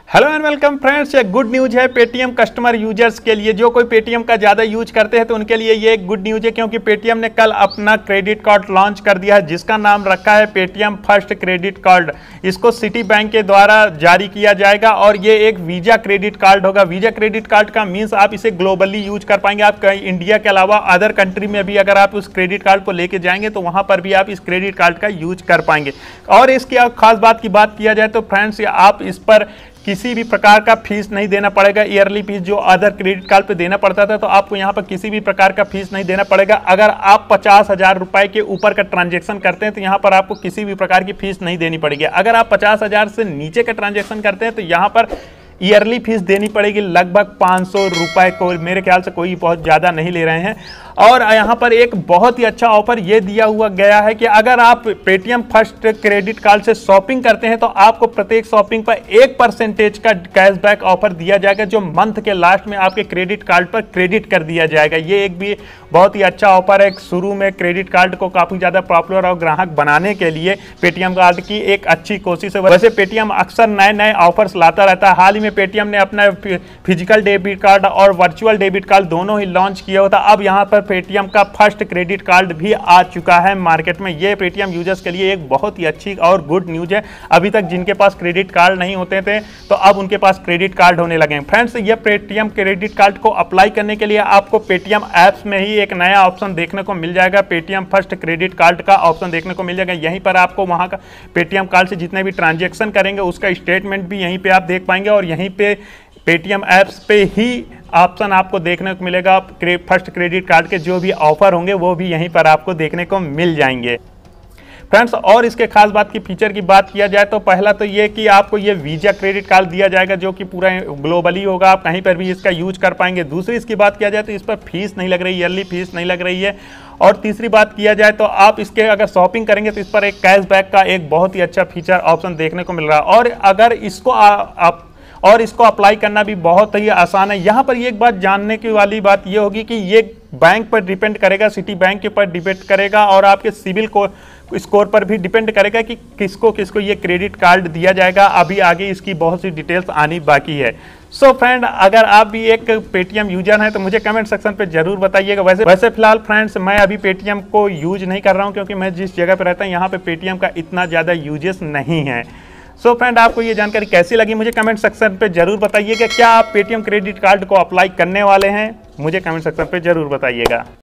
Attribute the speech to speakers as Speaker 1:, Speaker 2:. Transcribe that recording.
Speaker 1: Hello and welcome friends, ये good news है Paytm customer users के लिए। जो कोई पेटीएम का ज़्यादा यूज करते हैं तो उनके लिए ये एक गुड न्यूज है, क्योंकि पेटीएम ने कल अपना क्रेडिट कार्ड लॉन्च कर दिया है जिसका नाम रखा है पेटीएम फर्स्ट क्रेडिट कार्ड। इसको सिटी बैंक के द्वारा जारी किया जाएगा और ये एक वीजा क्रेडिट कार्ड होगा। वीजा क्रेडिट कार्ड का मीन्स आप इसे ग्लोबली यूज कर पाएंगे। आप कहीं इंडिया के अलावा अदर कंट्री में भी अगर आप उस क्रेडिट कार्ड को लेके जाएंगे तो वहाँ पर भी आप इस क्रेडिट कार्ड का यूज कर पाएंगे। और इसकी खास बात की बात किया जाए तो फ्रेंड्स, आप इस पर किसी भी प्रकार का फीस नहीं देना पड़ेगा। ईयरली फीस जो अदर क्रेडिट कार्ड पे देना पड़ता था, तो आपको यहाँ पर किसी भी प्रकार का फीस नहीं देना पड़ेगा। अगर आप 50,000 रुपए के ऊपर का ट्रांजैक्शन करते हैं तो यहाँ पर आपको किसी भी प्रकार की फीस नहीं देनी पड़ेगी। अगर आप 50,000 से नीचे का ट्रांजैक्शन करते हैं तो यहाँ पर ईयरली फीस देनी पड़ेगी लगभग 500 रुपए को। मेरे ख्याल से कोई बहुत ज़्यादा नहीं ले रहे हैं। और यहाँ पर एक बहुत ही अच्छा ऑफर ये दिया हुआ गया है कि अगर आप पेटीएम फर्स्ट क्रेडिट कार्ड से शॉपिंग करते हैं तो आपको प्रत्येक शॉपिंग पर 1% का कैशबैक ऑफर दिया जाएगा, जो मंथ के लास्ट में आपके क्रेडिट कार्ड पर क्रेडिट कर दिया जाएगा। ये एक भी बहुत ही अच्छा ऑफर है। शुरू में क्रेडिट कार्ड को काफ़ी ज़्यादा पॉपुलर और ग्राहक बनाने के लिए पेटीएम कार्ड की एक अच्छी कोशिश है। वैसे पेटीएम अक्सर नए नए ऑफर्स लाता रहता है। हाल ही में पेटीएम ने अपना फिजिकल डेबिट कार्ड और वर्चुअल डेबिट कार्ड दोनों ही लॉन्च किया होता। अब यहाँ पर पेटीएम का फर्स्ट क्रेडिट कार्ड भी आ चुका है मार्केट में। ये पेटीएम यूजर्स के लिए एक बहुत ही अच्छी और गुड न्यूज है। अभी तक जिनके पास क्रेडिट कार्ड नहीं होते थे तो अब उनके पास क्रेडिट कार्ड होने लगे हैं। फ्रेंड्स, ये पेटीएम क्रेडिट कार्ड को अप्लाई करने के लिए आपको पेटीएम ऐप्स में ही एक नया ऑप्शन देखने को मिल जाएगा। पेटीएम फर्स्ट क्रेडिट कार्ड का ऑप्शन देखने को मिल जाएगा। यहीं पर आपको वहाँ का पेटीएम कार्ड से जितने भी ट्रांजेक्शन करेंगे उसका स्टेटमेंट भी यहीं पे आप देख पाएंगे और यहीं पे पेटीएम ऐप्स पे ही ऑप्शन आपको देखने को मिलेगा। फर्स्ट क्रेडिट कार्ड के जो भी ऑफर होंगे वो भी यहीं पर आपको देखने को मिल जाएंगे। फ्रेंड्स, और इसके खास बात की फीचर की बात किया जाए तो पहला तो ये कि आपको ये वीजा क्रेडिट कार्ड दिया जाएगा जो कि पूरा ग्लोबली होगा। आप कहीं पर भी इसका यूज कर पाएंगे। दूसरी इसकी बात किया जाए तो इस पर फीस नहीं लग रही, ईयरली फीस नहीं लग रही है। और तीसरी बात किया जाए तो आप इसके अगर शॉपिंग करेंगे तो इस पर एक कैशबैक का एक बहुत ही अच्छा फीचर ऑप्शन देखने को मिल रहा है। और अगर इसको अप्लाई करना भी बहुत ही आसान है। यहाँ पर एक बात जानने की वाली बात ये होगी कि ये बैंक पर डिपेंड करेगा, सिटी बैंक के ऊपर डिपेंड करेगा और आपके सिविल स्कोर पर भी डिपेंड करेगा कि किसको किसको ये क्रेडिट कार्ड दिया जाएगा। अभी आगे इसकी बहुत सी डिटेल्स आनी बाकी है। सो फ्रेंड, अगर आप भी एक पेटीएम यूजर हैं तो मुझे कमेंट सेक्शन पे जरूर बताइएगा। वैसे फिलहाल फ्रेंड्स, मैं अभी पेटीएम को यूज नहीं कर रहा हूँ, क्योंकि मैं जिस जगह पर रहता हूँ यहाँ पे पेटीएम का इतना ज़्यादा यूजेस नहीं है। सो फ्रेंड, आपको ये जानकारी कैसी लगी मुझे कमेंट सेक्शन पे जरूर बताइएगा। क्या आप पेटीएम क्रेडिट कार्ड को अप्लाई करने वाले हैं? मुझे कमेंट सेक्शन पे जरूर बताइएगा।